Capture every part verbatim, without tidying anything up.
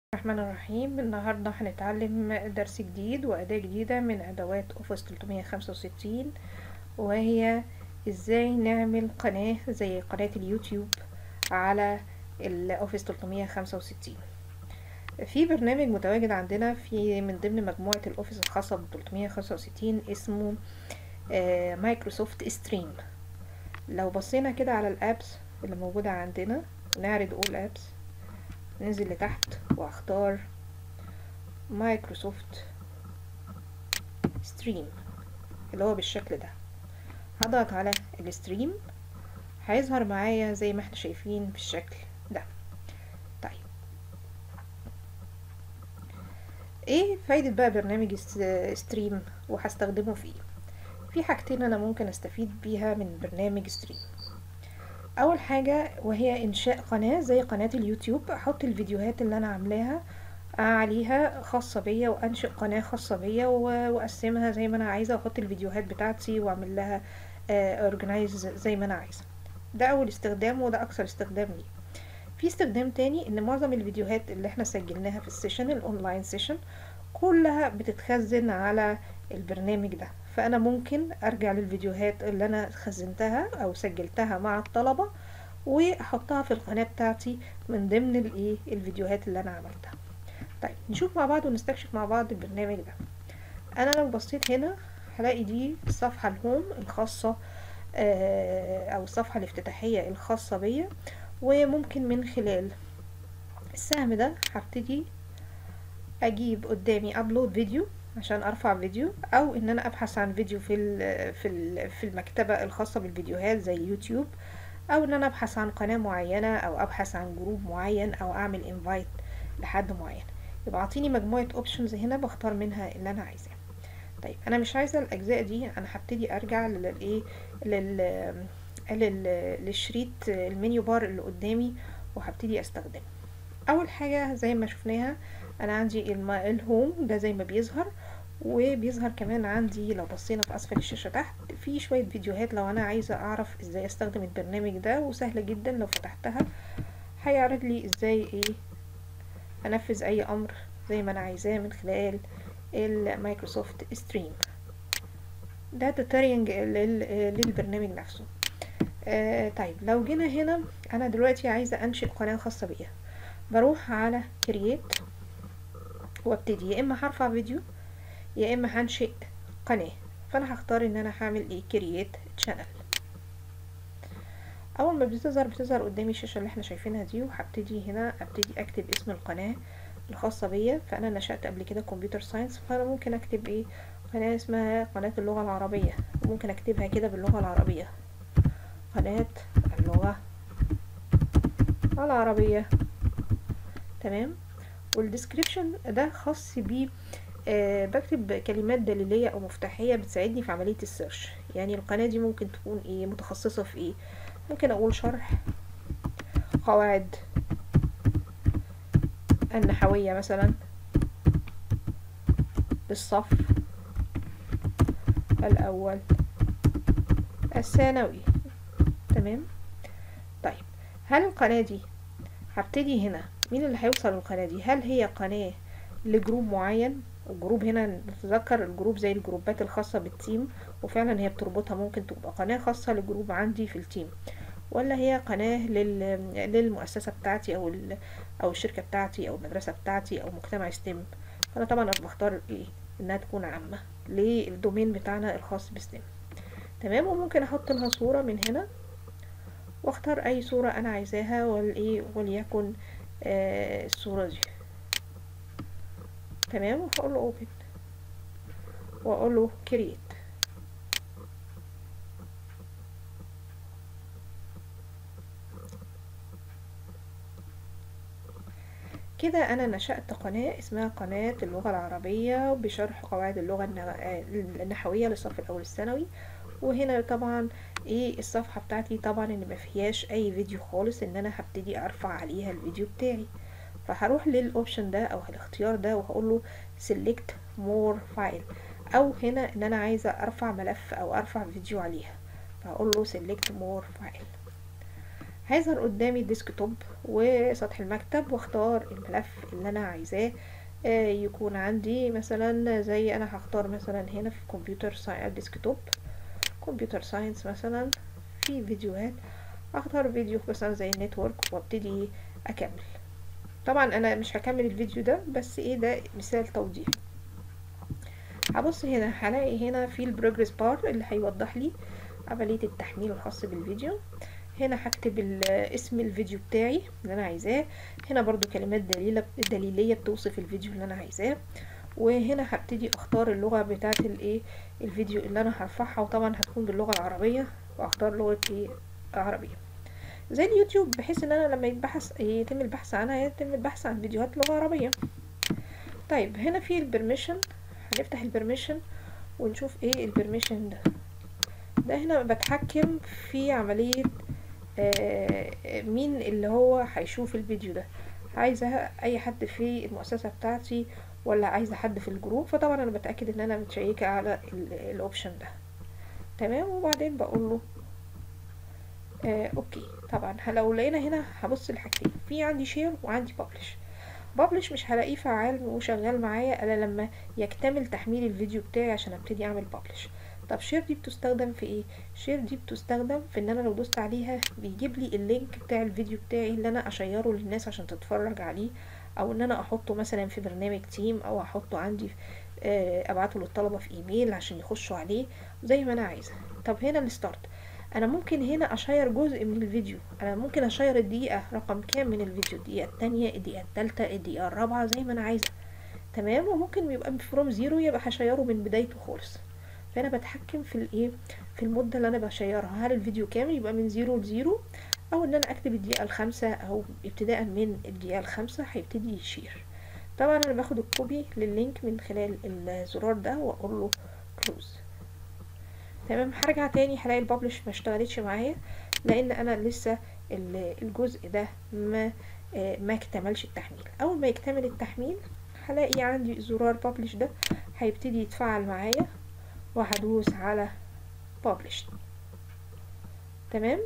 الرحمن الرحيم. النهاردة هنتعلم درس جديد وأداة جديدة من أدوات أوفيس ثلاثمية وخمسة وستين، وهي إزاي نعمل قناة زي قناة اليوتيوب على الأوفيس ثلاثمية وخمسة وستين. في برنامج متواجد عندنا في من ضمن مجموعة الأوفيس الخاصة ب ثلاثمية وخمسة وستين اسمه آه مايكروسوفت ستريم. لو بصينا كده على الأبس اللي موجودة عندنا، نعرض أول أبس، ننزل لتحت واختار مايكروسوفت ستريم اللي هو بالشكل ده. هضغط على الستريم، هيظهر معايا زي ما احنا شايفين بالشكل ده. طيب، ايه فايدة بقى برنامج ستريم وهستخدمه في ايه؟ في حاجتين انا ممكن استفيد بيها من برنامج ستريم. اول حاجة وهي انشاء قناة زي قناة اليوتيوب، احط الفيديوهات اللي انا عاملاها عليها خاصة بيا، وانشئ قناة خاصة بيا واقسمها زي ما انا عايزة، واحط الفيديوهات بتاعتي واعمل لها اورجنايز زي ما انا عايزة. ده اول استخدام وده اكثر استخدام ليه. في استخدام تاني ان معظم الفيديوهات اللي احنا سجلناها في السيشن الاونلاين سيشن كلها بتتخزن على البرنامج ده، فانا ممكن ارجع للفيديوهات اللي انا خزنتها او سجلتها مع الطلبة واحطها في القناة بتاعتي من ضمن الايه الفيديوهات اللي انا عملتها. طيب، نشوف مع بعض ونستكشف مع بعض البرنامج ده. انا لو بصيت هنا هلاقي دي الصفحة الهوم الخاصة او الصفحة الافتتاحية الخاصة بيا، وممكن من خلال السهم ده هبتدي اجيب قدامي ابلود فيديو عشان ارفع فيديو، او ان انا ابحث عن فيديو في في في المكتبة الخاصة بالفيديوهات زي يوتيوب، او ان انا ابحث عن قناة معينة، او ابحث عن جروب معين، او اعمل انفايت لحد معين. يبقى اعطيني مجموعة اوبشنز هنا بختار منها اللي انا عايزاه. طيب، انا مش عايزة الاجزاء دي، انا هبتدي ارجع للايه لل للشريط المنيو بار اللي قدامي وهبتدي استخدمه. اول حاجة زي ما شفناها، انا عندي الهوم ده زي ما بيظهر، وبيظهر كمان عندي لو بصينا في اسفل الشاشة تحت في شوية فيديوهات لو انا عايزة اعرف ازاي استخدم البرنامج ده، وسهلة جدا لو فتحتها هيعرض لي ازاي ايه انفذ اي امر زي ما انا عايزاه من خلال المايكروسوفت ستريم. ده توتورينج للبرنامج نفسه. آه طيب، لو جينا هنا انا دلوقتي عايزة انشئ قناة خاصة بيها، بروح على كرييت وابتدي يا اما هرفع فيديو يا اما هنشئ قناة. فانا هختار ان انا هعمل ايه كرييت شانل. اول ما بتظهر بتظهر قدامي الشاشة اللي احنا شايفينها دي، وهبتدي هنا ابتدي اكتب اسم القناة الخاصة بيا. فانا نشأت قبل كده كمبيوتر ساينس، فانا ممكن اكتب ايه قناة اسمها قناة اللغة العربية، ممكن اكتبها كده باللغة العربية، قناة اللغة العربية. تمام. والديسكريبشن ده خاص بيه أه بكتب كلمات دليلية او مفتاحية بتساعدني في عملية السيرش. يعني القناة دي ممكن تكون ايه متخصصة في ايه، ممكن اقول شرح قواعد النحوية مثلا للصف الاول الثانوي. تمام. طيب، هل القناة دي هبتدي هنا مين اللي هيوصل للقناة دي؟ هل هي قناة لجروب معين؟ الجروب هنا نتذكر الجروب زي الجروبات الخاصة بالتيم، وفعلا هي بتربطها، ممكن تبقى قناة خاصة لجروب عندي في التيم، ولا هي قناة لل... للمؤسسة بتاعتي او ال... او الشركة بتاعتي او المدرسة بتاعتي او مجتمع ستيم. فانا طبعا بختار ايه انها تكون عامة للدومين بتاعنا الخاص بستيم. تمام. وممكن احط لها صورة من هنا واختار اي صورة انا عايزاها، والايه وليكن آه الصورة دي. تمام. وهقول له اوبن واقول له كرييت. كده انا نشأت قناة اسمها قناة اللغة العربية بشرح قواعد اللغة النحوية للصف الاول الثانوي. وهنا طبعا ايه الصفحة بتاعتي طبعا ان ما فيهاش اي فيديو خالص، ان انا هبتدي ارفع عليها الفيديو بتاعي. فهروح للاوبشن ده او الاختيار ده وهقول له select more file، او هنا ان انا عايزة ارفع ملف او ارفع فيديو عليها، فهقول له select more file. هيظهر قدامي الديسكتوب وسطح المكتب، واختار الملف اللي انا عايزاه آه يكون عندي. مثلا زي انا هختار مثلا هنا في كمبيوتر ساينس ديسكتوب، كمبيوتر ساينس مثلا، في فيديوهات اختار فيديو مثلا زي النتورك وابتدي اكمل. طبعا انا مش هكمل الفيديو ده، بس ايه ده مثال توضيحي. هبص هنا هلاقي هنا في البروجرس بار اللي هيوضح لي عملية التحميل الخاص بالفيديو. هنا هكتب اسم الفيديو بتاعي اللي انا عايزاه، هنا برضو كلمات دليلة دليلية بتوصف الفيديو اللي انا عايزاه، وهنا هبتدي اختار اللغة بتاعة الايه الفيديو اللي انا هرفعها، وطبعا هتكون باللغة العربية، واختار لغة ايه عربية زي اليوتيوب، بحيث ان انا لما يتبحث يتم البحث عنها يتم البحث عن فيديوهات لغة عربية. طيب هنا في البرميشن، هنفتح البرميشن ونشوف ايه البرميشن ده. ده هنا بتحكم في عملية آه مين اللي هو هيشوف الفيديو ده، عايزة اي حد في المؤسسة بتاعتي ولا عايزة حد في الجروب. فطبعا انا بتأكد ان انا متشيكة على الاوبشن ده. تمام، وبعدين بقول له آه اوكي. طبعا لو لقينا هنا هبص لحاجتين، في عندي شير وعندي بابلش. بابلش مش هلاقيه فعال وشغال معايا الا لما يكتمل تحميل الفيديو بتاعي عشان ابتدي اعمل بابلش. طب شير دي بتستخدم في ايه؟ شير دي بتستخدم في ان انا لو دوست عليها بيجيب لي اللينك بتاع الفيديو بتاعي اللي انا اشيره للناس عشان تتفرج عليه، او ان انا احطه مثلا في برنامج تيم، او احطه عندي ابعته للطلبة في ايميل عشان يخشوا عليه زي ما انا عايزة. طب هنا الستارت، انا ممكن هنا اشير جزء من الفيديو، انا ممكن اشير الدقيقة رقم كام من الفيديو، الدقيقة التانية، الدقيقة التالتة، الدقيقة الرابعة، زي ما انا عايزة. تمام، وممكن يبقى فروم زيرو، يبقى هشيره من بدايته خالص. فانا بتحكم في الايه في المدة اللي انا بشيرها، هل الفيديو كامل يبقى من زيرو لزيرو، او ان انا اكتب الدقيقة الخامسة، او ابتداء من الدقيقة الخامسة هيبتدي يشير. طبعا انا باخد الكوبي لللينك من خلال الزرار ده واقول له كلوز. تمام، هرجع تاني هلاقي البابلش ما اشتغلتش معايا، لان انا لسه الجزء ده ما ما اكتملش التحميل. اول ما يكتمل التحميل هلاقي عندي زرار بابلش ده هيبتدي يتفعل معايا، وهدوس على بابلش. تمام،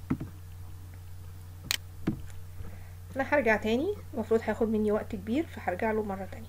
انا هرجع تاني، المفروض هياخد مني وقت كبير فهرجع له مرة تانية.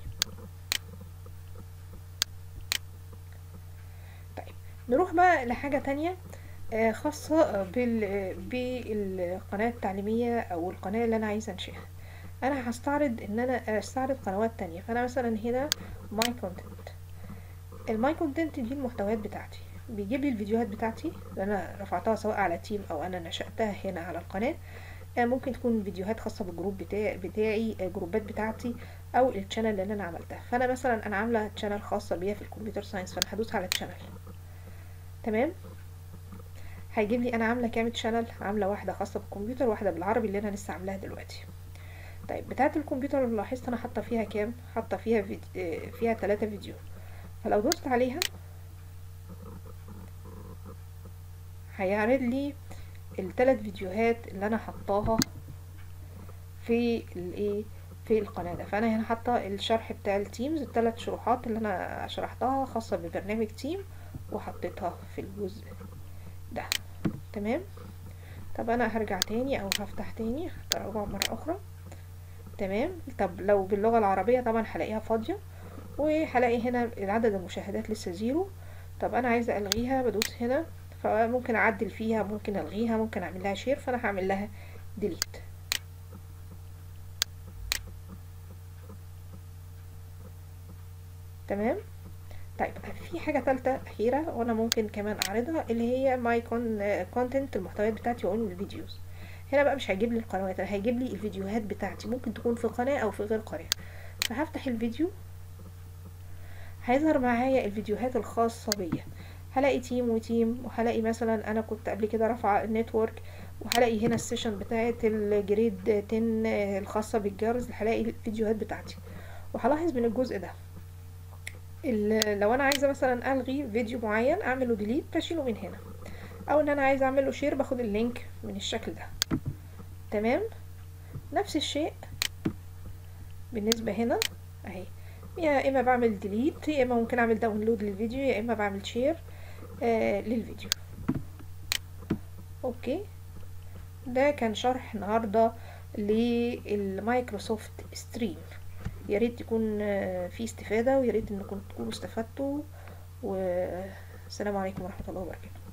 طيب نروح بقى لحاجة تانية خاصة بالقناة التعليمية او القناة اللي انا عايزة انشئها. انا هستعرض ان انا استعرض قنوات تانية، فانا مثلا هنا ماي كونتنت. الماي كونتنت دي المحتويات بتاعتي، بيجيب لي الفيديوهات بتاعتي اللي انا رفعتها سواء على تيم او انا نشأتها هنا على القناة. ممكن تكون فيديوهات خاصة بالجروب بتاعي, بتاعي جروبات بتاعتي، او الشانل اللي انا عملتها. فانا مثلا انا عاملة شانل خاصة بيا في الكمبيوتر ساينس، فانا هدوس على الشانل. تمام، هيجيب لي انا عاملة كام شانل، عاملة واحدة خاصة بالكمبيوتر، واحدة بالعربي اللي انا لسه عاملاها دلوقتي. طيب بتاعه الكمبيوتر اللي لاحظت انا حاطه فيها كام، حاطه فيها فيديو فيها ثلاثة فيديو. فلو دوست عليها هيعرض لي الثلاث فيديوهات اللي انا حطاها في الايه في القناه ده. فانا هنا حاطه الشرح بتاع التيمز، الثلاث شروحات اللي انا شرحتها خاصه ببرنامج تيم وحطيتها في الجزء ده. تمام، طب انا هرجع تاني او هفتح تاني هتراجع مره اخرى. تمام، طب لو باللغه العربيه طبعا هلاقيها فاضيه، وهلاقي هنا عدد المشاهدات لسه زيرو. طب انا عايزه الغيها، بدوس هنا، فممكن اعدل فيها، ممكن الغيها، ممكن اعمل لها شير، فانا هعمل لها ديليت. تمام، طيب في حاجه ثالثه اخيره وانا ممكن كمان اعرضها، اللي هي ماي كونتنت، المحتويات بتاعتي وان الفيديوز. هنا بقى مش هيجيب لي القنوات، هيجيب لي الفيديوهات بتاعتي، ممكن تكون في قناه او في غير قناه. فهفتح الفيديو، هيظهر معايا الفيديوهات الخاصة بيا. هلاقي تيم وتيم، وهلاقي مثلا انا كنت قبل كده رافعه النتورك، وهلاقي هنا السيشن بتاعه الجريد عشرة الخاصة بالجيرز، هلاقي الفيديوهات بتاعتي. وهلاحظ من الجزء ده لو انا عايزة مثلا الغي فيديو معين اعمله ديليت، بشيله من هنا، او ان انا عايزة اعمله شير باخد اللينك من الشكل ده. تمام، نفس الشيء بالنسبة هنا اهي، يا اما بعمل ديليت، يا اما ممكن اعمل داونلود للفيديو، يا اما بعمل شير آه للفيديو. اوكي، ده كان شرح النهاردة للمايكروسوفت ستريم. يا ريت يكون آه، فيه استفادة، ويا ريت انكم تكونوا استفدتوا، والسلام عليكم ورحمة الله وبركاته.